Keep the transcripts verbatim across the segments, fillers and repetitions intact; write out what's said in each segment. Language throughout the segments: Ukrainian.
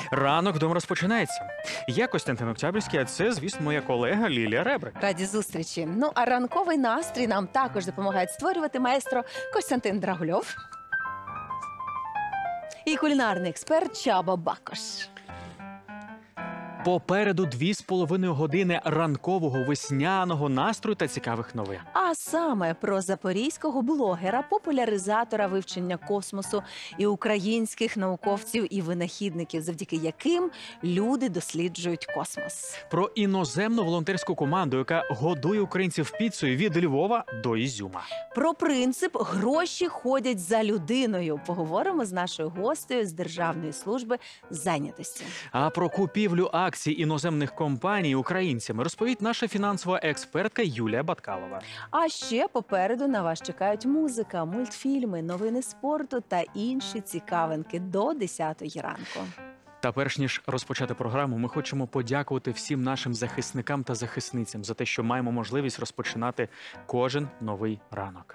Ранок вдома розпочинається. Я Костянтин Октябрьський, а це, звісно, моя колега Лілія Ребрик. Раді зустрічі. Ну, а ранковий настрій нам також допомагають створювати маестро Костянтин Драгульов і кулінарний експерт Чаба Бакош. Попереду дві з половиною години ранкового весняного настрою та цікавих новин. А саме про запорізького блогера, популяризатора вивчення космосу і українських науковців і винахідників, завдяки яким люди досліджують космос. Про іноземну волонтерську команду, яка годує українців піцею від Львова до Ізюма. Про принцип «гроші ходять за людиною» поговоримо з нашою гостею з Державної служби зайнятості. А про купівлю акцій іноземних компаній українцями розповість наша фінансова експертка Юлія Баткалова. А ще попереду на вас чекають музика, мультфільми, новини спорту та інші цікавинки до десятої ранку. Та перш ніж розпочати програму, ми хочемо подякувати всім нашим захисникам та захисницям за те, що маємо можливість розпочинати кожен новий ранок.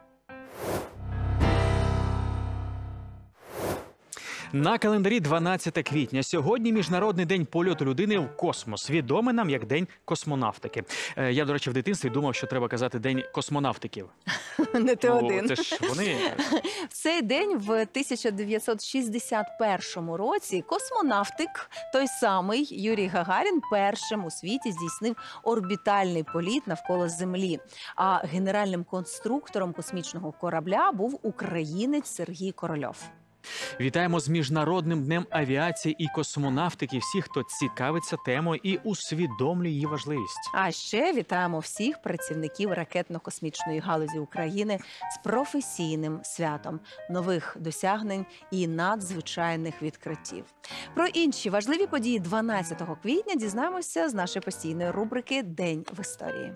На календарі дванадцяте квітня. Сьогодні Міжнародний день польоту людини в космос. Відомий нам як День космонавтики. Я, до речі, в дитинстві думав, що треба казати День космонавтиків. Не ти ну, один. Це ж вони... В цей день в тисяча дев'ятсот шістдесят першому році космонавтик, той самий Юрій Гагарін, першим у світі здійснив орбітальний політ навколо Землі. А генеральним конструктором космічного корабля був українець Сергій Корольов. Вітаємо з Міжнародним днем авіації і космонавтики всіх, хто цікавиться темою і усвідомлює її важливість. А ще вітаємо всіх працівників ракетно-космічної галузі України з професійним святом, нових досягнень і надзвичайних відкриттів. Про інші важливі події дванадцятого квітня дізнаємося з нашої постійної рубрики «День в історії».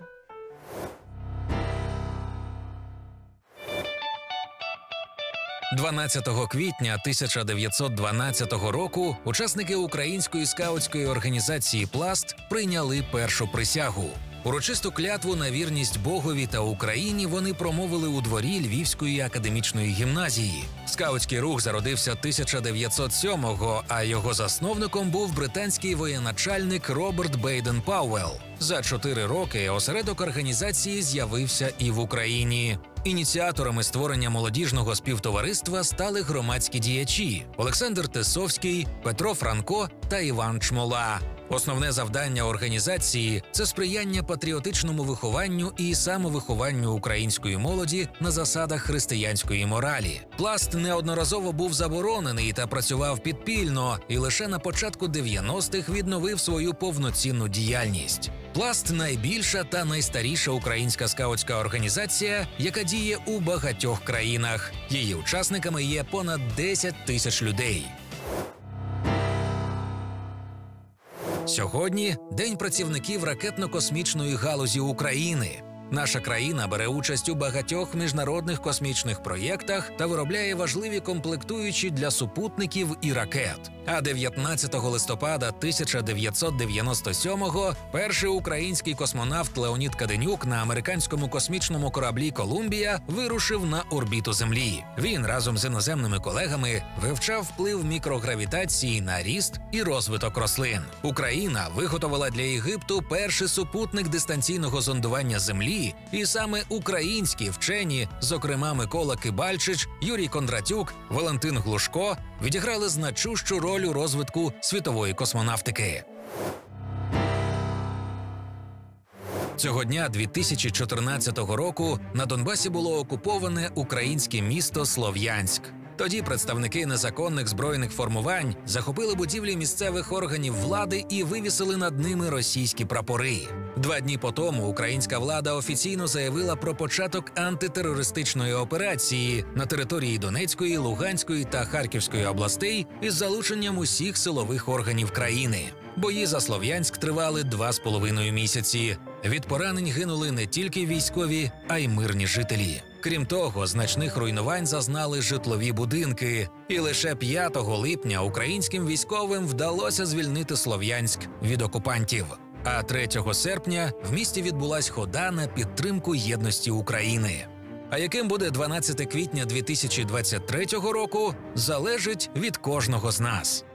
дванадцятого квітня тисяча дев'ятсот дванадцятого року учасники української скаутської організації «Пласт» прийняли першу присягу. Урочисту клятву на вірність Богові та Україні вони промовили у дворі Львівської академічної гімназії. Скаутський рух зародився тисяча дев'ятсот сьомого, а його засновником був британський воєначальник Роберт Бейден-Пауелл. За чотири роки осередок організації з'явився і в Україні. Ініціаторами створення молодіжного співтовариства стали громадські діячі – Олександр Тисовський, Петро Франко та Іван Чмола. Основне завдання організації – це сприяння патріотичному вихованню і самовихованню української молоді на засадах християнської моралі. «Пласт» неодноразово був заборонений та працював підпільно, і лише на початку дев'яностих відновив свою повноцінну діяльність. «Пласт» – найбільша та найстаріша українська скаутська організація, яка діє у багатьох країнах. Її учасниками є понад десять тисяч людей. Сьогодні – День працівників ракетно-космічної галузі України. Наша країна бере участь у багатьох міжнародних космічних проєктах та виробляє важливі комплектуючі для супутників і ракет. А дев'ятнадцятого листопада тисяча дев'ятсот дев'яносто сьомого перший український космонавт Леонід Каденюк на американському космічному кораблі «Колумбія» вирушив на орбіту Землі. Він разом з іноземними колегами вивчав вплив мікрогравітації на ріст і розвиток рослин. Україна виготовила для Єгипту перший супутник дистанційного зондування Землі, і саме українські вчені, зокрема Микола Кибальчич, Юрій Кондратюк, Валентин Глушко, відіграли значущу роль у розвитку світової космонавтики. Цього дня дві тисячі чотирнадцятого року на Донбасі було окуповане українське місто Слов'янськ. Тоді представники незаконних збройних формувань захопили будівлі місцевих органів влади і вивісили над ними російські прапори. Два дні по тому українська влада офіційно заявила про початок антитерористичної операції на території Донецької, Луганської та Харківської областей із залученням усіх силових органів країни. Бої за Слов'янськ тривали два з половиною місяці. Від поранень гинули не тільки військові, а й мирні жителі. Крім того, значних руйнувань зазнали житлові будинки. І лише п'ятого липня українським військовим вдалося звільнити Слов'янськ від окупантів. А третього серпня в місті відбулась хода на підтримку єдності України. А яким буде дванадцяте квітня дві тисячі двадцять третього року, залежить від кожного з нас.